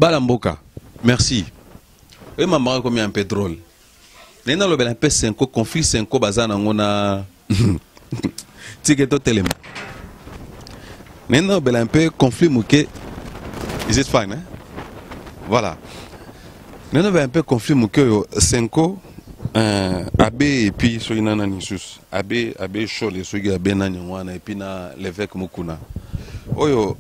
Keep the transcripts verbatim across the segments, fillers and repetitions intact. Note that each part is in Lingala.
Balamboka, merci. Et maman combien un pétrole. Nena le bel un peu cinq conflit cinq bazana ngona. Tiketo telema. Nena le bel un peu conflit mouké. Is it fine, hein? Voilà. Nena le bel un peu conflit mouké cinq euh abbé et puis so inana nisus. Abbé abbé chaud les so abbé nani wana et puis na l'évêque mukuna. Oyo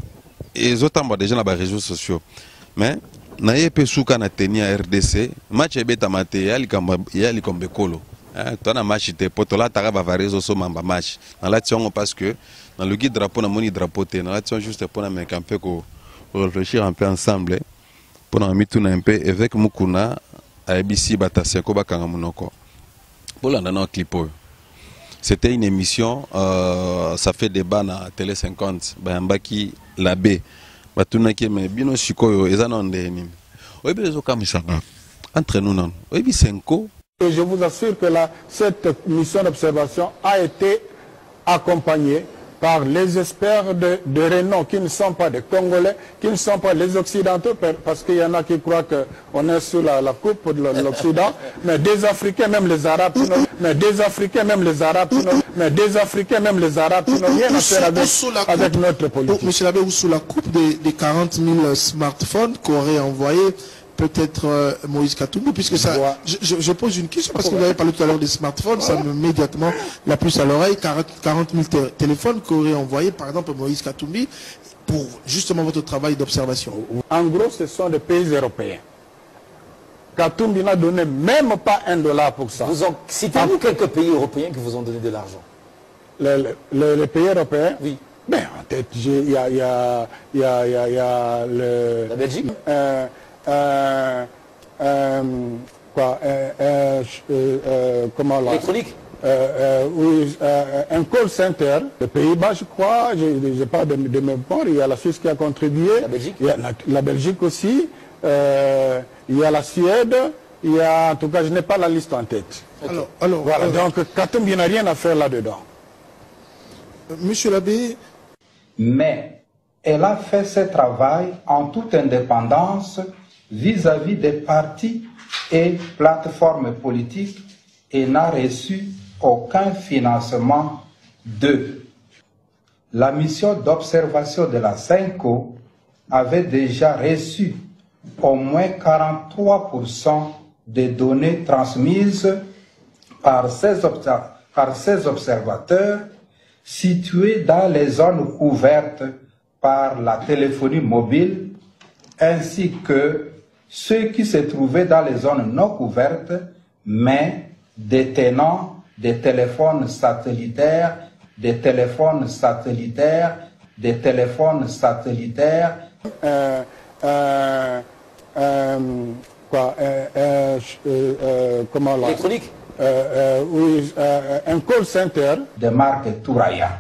et autres déjà dans les réseaux sociaux. Mais na yepe souka na teni à R D C match ebeta mate yali kamba yali kombe kolo hein toi na match te potola tara ba réseaux so mamba match na la tion parce que dans le guide drapeau na moni drapeau te na la tion juste pour na mettre un peu ko réfléchir un peu ensemble pour na mitu na un peu avec mukuna a B C batase ko bakanga munoko pour la na clip. C'était une émission euh, ça fait débat na télé cinquante ba mbaki l'abbé batunaki me bino sikoyo ezana ndeni oyebi lezo kamisanga entre nous non oyebi cinco. Et je vous assure que la, cette mission d'observation a été accompagnée par les experts de, de renom qui ne sont pas des Congolais, qui ne sont pas les Occidentaux, parce qu'il y en a qui croient qu'on est sous la, la coupe de l'Occident, mais des Africains, même les Arabes, mais des Africains, même les Arabes, mais des Africains, même les Arabes, qui n'ont rien à faire avec, avec notre politique. Monsieur Labbé, ou sous la coupe des, des quarante mille smartphones qu'aurait envoyé peut-être euh, Moïse Katumbi, puisque ça, ouais. je, je, je pose une question, parce que vous avez parlé tout à l'heure des smartphones, ouais. Ça me met immédiatement la puce à l'oreille, quarante mille téléphones qu'aurait envoyé par exemple Moïse Katumbi pour justement votre travail d'observation. En gros, ce sont des pays européens. Katumbi n'a donné même pas un dollar pour ça. Citez-nous quelques pays européens qui vous ont donné de l'argent. Les, les, les pays européens? Oui. Ben, en tête, il y a, y a, y a, y a, y a le... La Belgique euh, Euh, euh, quoi, euh, euh, euh, comment là? Électronique euh, euh, oui, euh, un call center. Les Pays-Bas, je crois, je n'ai pas de, de mémoire. Il y a la Suisse qui a contribué. La Belgique. Il y a la, la Belgique aussi. Euh, il y a la Suède. Il y a, en tout cas, je n'ai pas la liste en tête. Okay. Alors, alors, voilà. Euh, donc, Katumbi n'a rien à faire là-dedans. Monsieur Labbé. Mais elle a fait ce travail en toute indépendance vis-à-vis des partis et plateformes politiques et n'a reçu aucun financement d'eux. La mission d'observation de la CENCO avait déjà reçu au moins quarante-trois pour cent des données transmises par ces, par ces observateurs situés dans les zones couvertes par la téléphonie mobile ainsi que ceux qui se trouvaient dans les zones non couvertes, mais détenant des téléphones satellitaires, des téléphones satellitaires, des téléphones satellitaires. Euh, euh, euh, quoi, euh, euh, euh, comment là? Électronique euh, euh, oui, euh, un call center. De marque Touraya.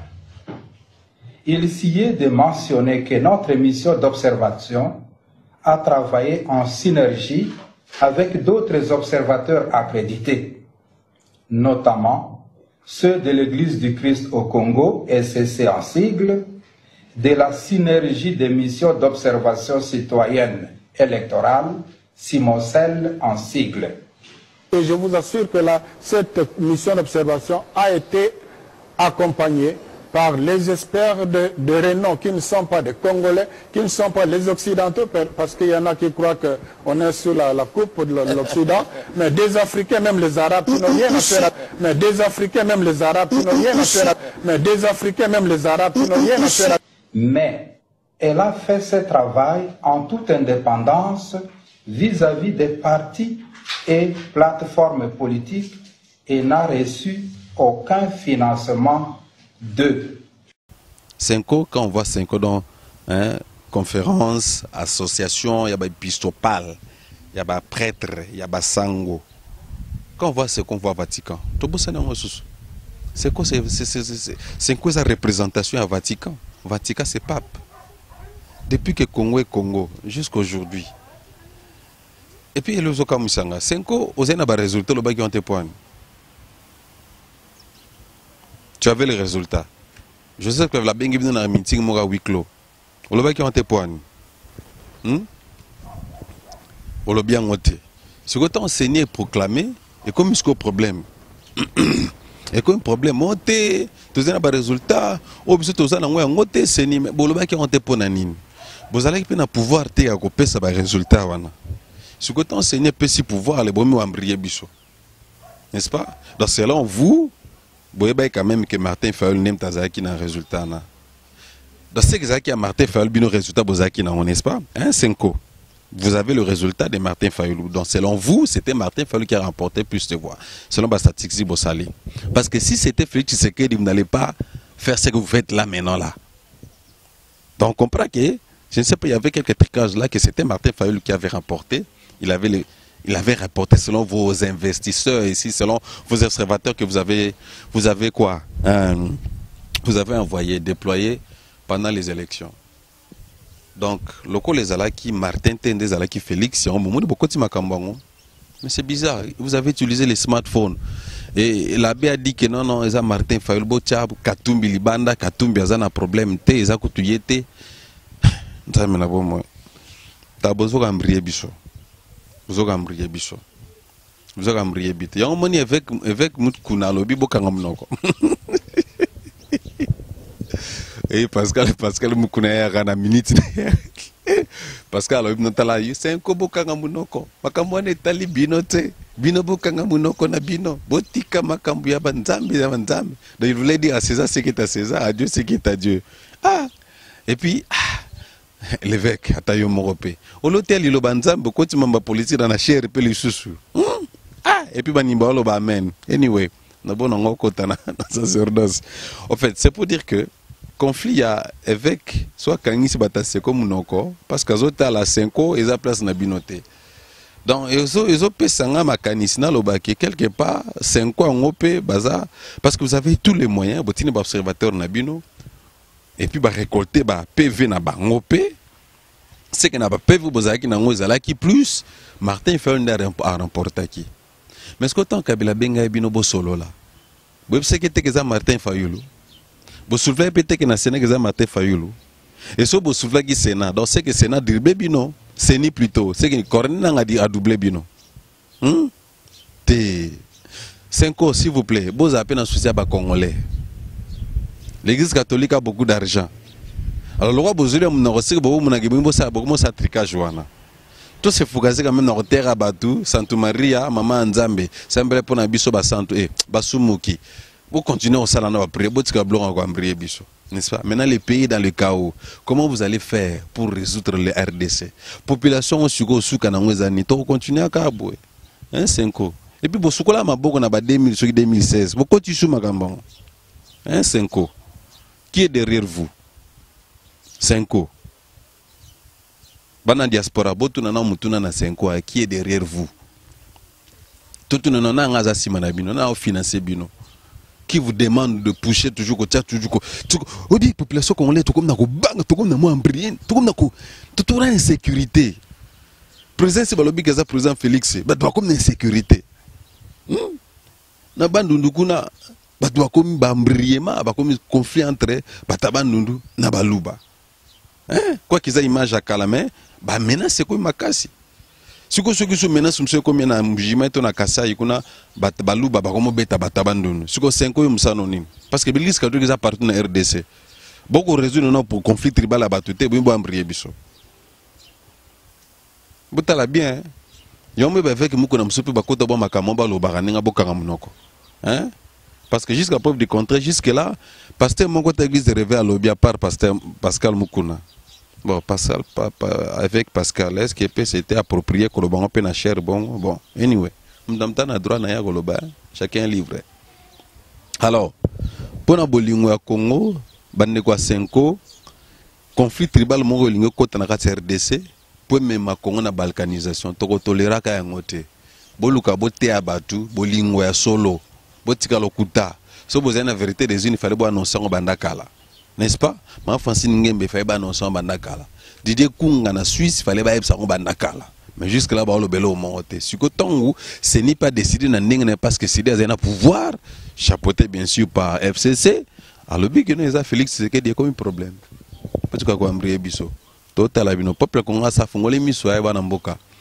Il s'y est de mentionner que notre mission d'observation a travaillé en synergie avec d'autres observateurs accrédités, notamment ceux de l'Église du Christ au Congo, S C C en sigle, de la synergie des missions d'observation citoyenne électorale, SIMOCEL en sigle. Et je vous assure que la, cette mission d'observation a été accompagnée par les experts de, de renom qui ne sont pas des Congolais, qui ne sont pas les Occidentaux, parce qu'il y en a qui croient qu'on est sous la, la coupe de l'Occident, mais des Africains, même les Arabes, qui n'ont rien à faire, mais des Africains, même les Arabes, qui n'ont rien à faire, mais des Africains, même les Arabes, qui n'ont rien à faire. Mais elle a fait ce travail en toute indépendance vis-à-vis des partis et plateformes politiques et n'a reçu aucun financement d'eux. Cinco, quand on voit Cinco dans hein, conférence, association, il y a des épiscopal, il y a des prêtres, il y a des sango. Quand on voit ce qu'on voit au Vatican, c'est quoi c'est quoi sa représentation à Vatican? Vatican c'est pape. Depuis que Congo est Congo, jusqu'à aujourd'hui. Et puis le Zoka Moussanga, Cinco, aux n'a pas résultat, le bac ont été points. Tu avais les résultats. Je sais que la bengue dans un meeting mora huis clos. Le bac ont été points. le bien noté. Ce que tu as enseigné et proclamé, et comme il y a un problème. Et comme un problème, monté, tu as un résultat, ou bien tu as un noté, c'est ni, mais bon, le bac est monté pour nanine. Vous allez pouvoir te accoper ça par résultat. Ce que tu as enseigné, peut si pouvoir, les bons embryer bichot. N'est-ce pas? Donc, selon vous, vous voyez quand même que Martin Fayulu n'aime pas qui n'a un résultat. Donc, c'est que qui a Martin Fayulu, bien le résultat, vous avez qui n'a, n'est-ce pas? Hein, Senko. Vous avez le résultat de Martin Fayulu. Donc, selon vous, c'était Martin Fayulu qui a remporté plus de voix. Selon la statistique, vous allez. Parce que si c'était Félix Tshisekedi, vous n'allez pas faire ce que vous faites là, maintenant, là. Donc, on comprend que, je ne sais pas, il y avait quelques trucages là, que c'était Martin Fayulu qui avait remporté. Il avait, le, il avait rapporté selon vos investisseurs ici, selon vos observateurs que vous avez, vous avez quoi euh, vous avez envoyé, déployé pendant les élections. Donc, le coup les alaki Martin Tendez alaki Félix, c'est un moment de beaucoup de macambang. Mais c'est bizarre, vous avez utilisé les smartphones. Et l'abbé a dit que non, non, ils ont Martin Fayulu, Bocha, Katumbi, Libanda, Katumbi, ils ont un problème, ils ont coutuyété. Ça me l'a bon, moi. T'as besoin d'embrier bichot. Vous avez embrié bichot. Vous avez embrié bichot. Il y a un moment avec avec Moutkuna, le bibo kangamnoko. Et Pascal, Pascal Moukouna a une minute. Pascal, le notala, c'est un kobo kangamunoko. Makamwane tali bino te. Bino bo kangamunoko na bino. Botika makambu ya banzambi ya banzambi. Donc il voulait dire à César ce qui est à César, à Dieu ce qui est à Dieu. Ah. Et puis, ah, l'évêque, à Tayo Moropé. Au l'hôtel, il y a banzambi, quand tu m'as politique dans la chair, et puis les sous. Ah. Et puis, banimba, lo ba amen. Anyway, na bon on kota na sacerdoce. En fait, c'est pour dire que conflit à évêque soit kangi se batase comme noko parce que zota la cinco et za place na binoté. Donc ezo ezo pesanga makanisi na lobaki quelque part cinco ngope baza parce que vous avez tous les moyens botine ba observateur na bino et puis ba récolter ba P V na ba ngope c'est que na ba P V bozaki na ngozala qui plus Martin Fayulu a remporté qui. Mais ce que tant Kabila benga bino bo solo là. Vous savez que c'est Martin Fayulu. Vous souvenez peut-être que dans le Sénat, c'est Martin Fayulu. Et si vous souvenez que le Sénat, donc c'est que le Sénat dribble bino, c'est ni plutôt, c'est que le Corona a dit à doubler bino. Hum? Té. Cinq s'il vous plaît, vous avez un souci à Congolais. L'église catholique a beaucoup d'argent. Alors le roi Bozuli, mon aussi que vous m'avez dit, vous savez, beaucoup de tricage joana. Tout se focaliser quand même dans le terre à Batou, Santo Maria, Maman Nzambe, semble pour un biso basanto et basumuki. Vous continuez au salon à prier, vous êtes blanc à prier biso, n'est-ce pas? Maintenant les pays dans le chaos, comment vous allez faire pour résoudre le R D C? Population au sugo suka na mwezani, to continuer à kaboué, hein cinco. Et puis vous soukola ma boko na ba deux mille sur deux mille seize, vous continuez sur magambon, hein cinco. Qui est derrière vous? Cinco. Bana diaspora, botu na na mutuna na cinco, qui est derrière vous? Tout le monde a ngaza simana bino, na financer bino. Qui vous demande de pousser toujours au toujours au dit population congolaise tout comme na ko bang tout comme na mo ambrien tout comme na ko tout en insécurité. Président c'est balobi kaza président Félix ba doit comme insécurité. Na bandundu kuna ba doit comme ba ambriema ba comme conflit entre batabandundu na baluba. Hein quoi qu'ils a image à Kalamé ba menace c'est quoi makasi. Si vous avez une menace, vous avez un jugement na Kasai, kuna baluba bakomo beta batabandunu. Si vous avez cinq ans, parce que l'Église catholique a partout dans R D C. Beaucoup de raisons pour conflit tribal à battuté, vous avez briller biso. Vous avez bien. Yon me avec nous qu'on a soupe bakota bon makamomba lo baraninga bokanga munoko. Hein? Parce que jusqu'à preuve du contraire, jusque là, pasteur mon côté église de réveil à l'obia par pasteur Pascal Mukuna. Bon, Pascal, avec Pascal, est-ce que c'était approprié que le bon peine à cher bon bon anyway, madame tana droit na ya goloba, chacun est libre. Alors, pour na bolingo ya Congo, bande kwa cinco, conflit tribal mo bolingo kota na kati R D C, pour même Congo na balkanisation, to tolera ka yangote. Boluka bote ya batu, bolingo ya solo, botika lokuta. So vous avez la vérité des unes, il fallait boire annoncer en bandakala. N'est-ce pas? Ma Francine Ngembe il fallait annoncer en bandakala. Didier Kunga na Suisse, il fallait boire en bandakala. Mais jusque là, bah le belo au monté. Si que tant où ce n'est pas décidé dans n'engene parce que c'est des un pouvoir chapeauté bien sûr par F C C. Alors le but que nous a Félix c'est qu'il y a comme un problème. Parce que quoi embrier biso. Total abino peuple Congo ça fongole miso ya bana mboka.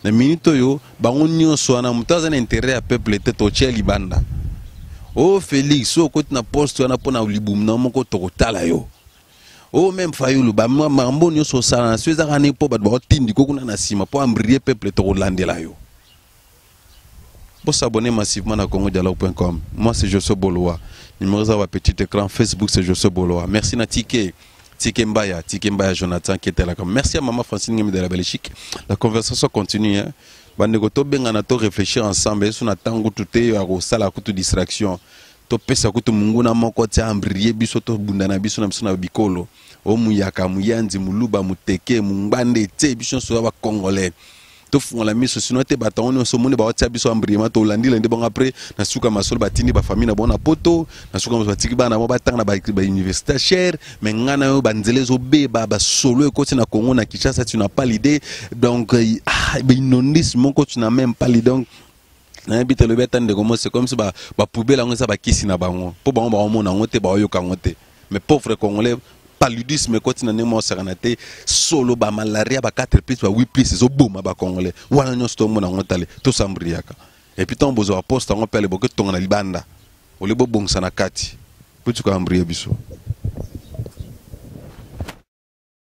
na minute yo bango nyonso na mutaza na intérêt à peuple te to tia libanda o Félix so ko na poste wana pona libum na moko to kotala yo o même Fayulu ba mambo nyonso sala na sweza kana po ba ba tindi ko kuna na sima po ambrier peuple to kolandela yo. Pour s'abonner massivement à congo dialogue point com. Moi c'est Joseph Boloa. Numéro à petit écran Facebook c'est Joseph Boloa. Merci na Tike Tike Mbaya, Tike Mbaya Jonathan qui était là. Merci à maman Francine Ngemi de la Belgique. La conversation continue hein. Bandeko to benga na to réfléchir ensemble sur na tango tuté à sala kutu distraction. To pesa kutu mungu na moko tia ambrier biso to bundana biso na biso na bikolo. O muyaka muyanzi muluba muteke mumbande te biso so ba congolais. To font la mise sinon te baton on so moni ba tia biso ambriement to landi landi bon après na suka masolo batini ba famille na bona poto na suka batiki ba na mo batanga na ba université cher mais ngana yo banzele zo be ba ba solo ko na Congo na Kinshasa tu n'as pas l'idée donc ah ben inondis mon ko tu n'as même pas l'idée donc na bite le betan de comment c'est comme ça ba ba poubelle on ça ba kisi na bango po bango ba mo na ngote ba yo ka ngote mais pauvre congolais paludisme quand on a némo serenité solo ba malaria ba quatre plus ba huit plus zo boma ba congolais wana nyosto mo na ngotale to sambriaka et puis ton bozo poste on pele boke tonga na libanda ole bo bongsa na kati putu ka ambrie biso.